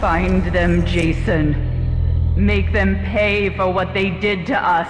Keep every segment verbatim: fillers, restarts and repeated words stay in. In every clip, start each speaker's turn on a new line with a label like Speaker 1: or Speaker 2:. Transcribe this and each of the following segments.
Speaker 1: Find them, Jason. Make them pay for what they did to us.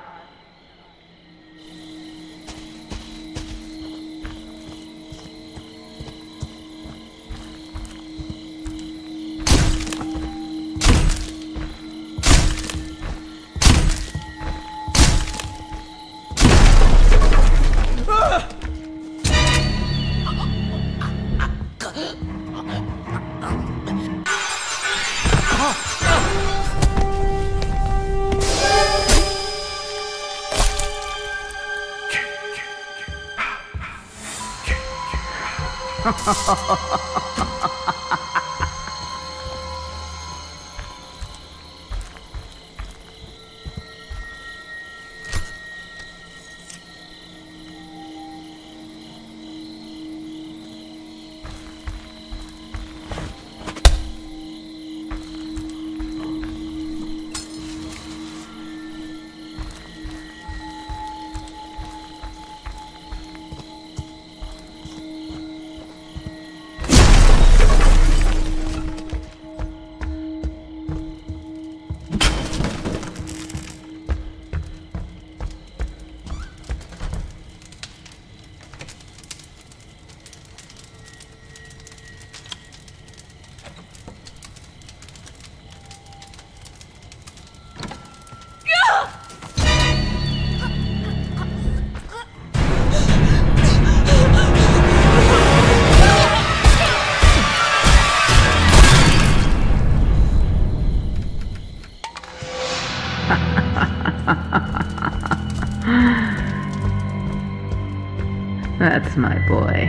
Speaker 1: That's my boy.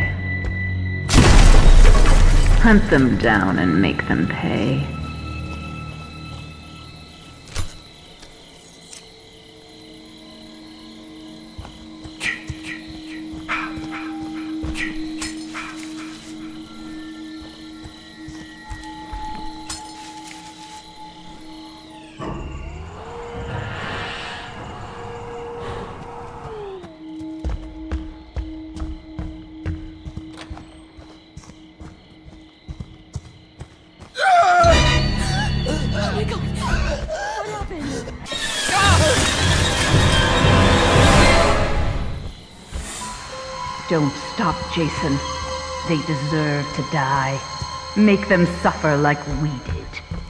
Speaker 1: Hunt them down and make them pay. Don't stop, Jason. They deserve to die. Make them suffer like we did.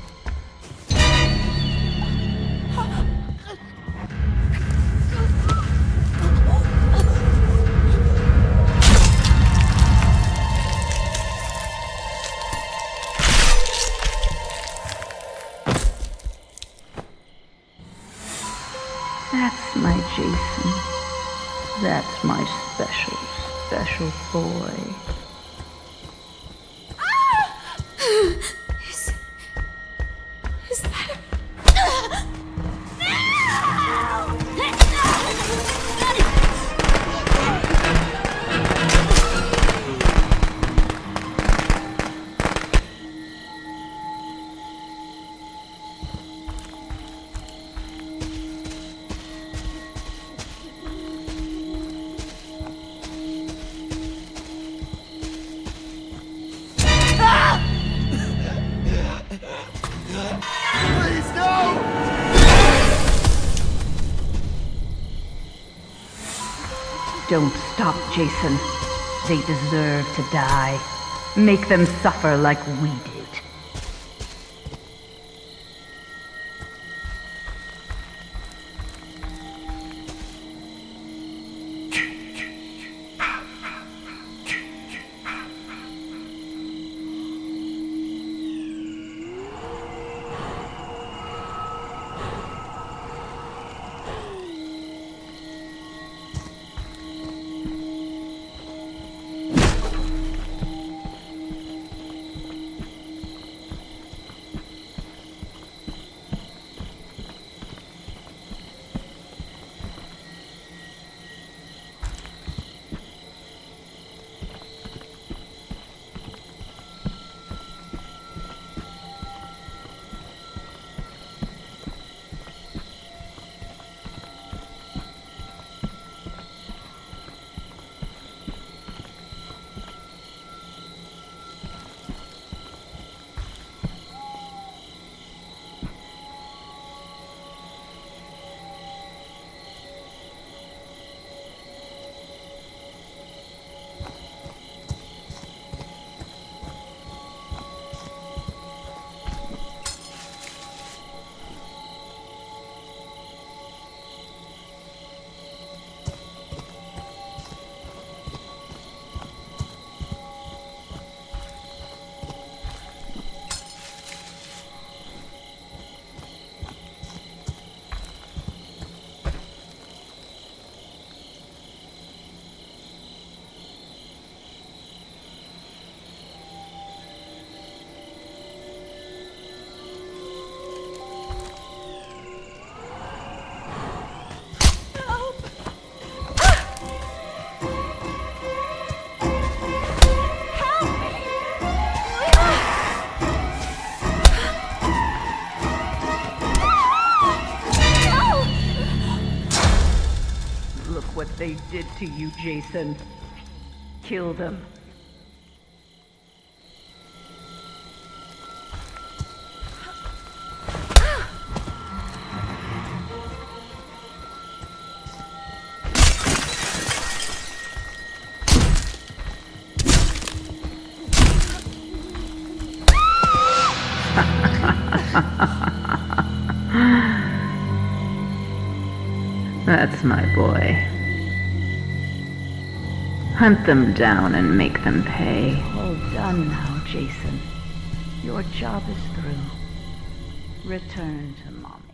Speaker 1: That's my Jason. That's my special, special boy.
Speaker 2: Is... is that a...
Speaker 3: Please, no!
Speaker 1: Don't stop, Jason. They deserve to die. Make them suffer like we did. Look what they did to you, Jason. Kill them.
Speaker 4: That's my boy. Hunt them down and make them pay.
Speaker 1: All done now, Jason. Your job is through. Return to Mommy.